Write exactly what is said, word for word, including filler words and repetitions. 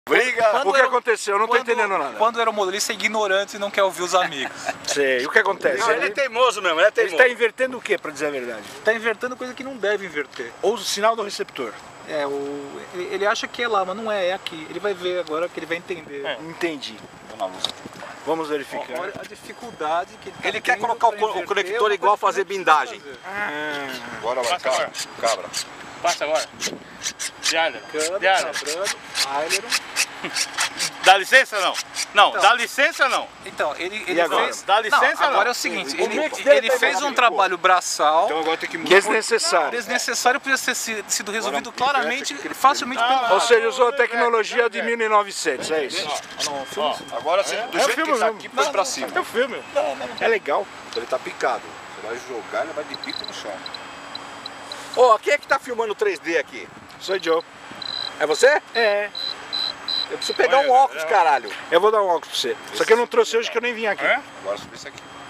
Briga! Quando O que era- aconteceu? Eu não tô quando- entendendo nada. Quando era o modelista é ignorante e não quer ouvir os amigos. Sei. E o que acontece? Não, ele é teimoso mesmo, ele é Ele teimoso. está invertendo o que, pra dizer a verdade? Tá invertendo coisa que não deve inverter. Ou o sinal do receptor. É, o, ele ele acha que é lá, mas não é, é aqui. Ele vai ver agora que ele vai entender. É. Entendi. Dona Lúcia. Vamos verificar. Olha a dificuldade que ele tá Ele quer tendo colocar o pra co- o inverter conector uma igual coisa fazer que não precisa blindagem. fazer. Ah, Agora vai, Passa cabra. agora. Cabra. Passa agora. De Aileron. Câmbio, De Aileron. cabrando, aileron. Dá licença não? Não, Então. dá licença não. Então, ele, ele agora? fez... Dá licença, não, agora não? é o seguinte, O ele, mix dele ele tá fez igual um a trabalho braçal Então agora tem que que é desnecessário. desnecessário, podia ter si- sido resolvido Agora, claramente, inverte aquele facilmente pelo Ah, Ou rádio. seja, usou a tecnologia de mil e novecentos, é isso? Não, filme- Agora você, do É o jeito filme que tá mesmo. aqui, põe pra cima. É o filme. É legal. Ele tá picado. Você vai jogar, ele vai de pico no chão. Ó, quem é que tá filmando três D aqui? Sou Joe. É você? É. Eu preciso pegar Olha, um óculos, é. caralho. Eu vou dar um óculos pra você. Só que eu não trouxe hoje que eu nem vim aqui. É? Agora subir isso aqui.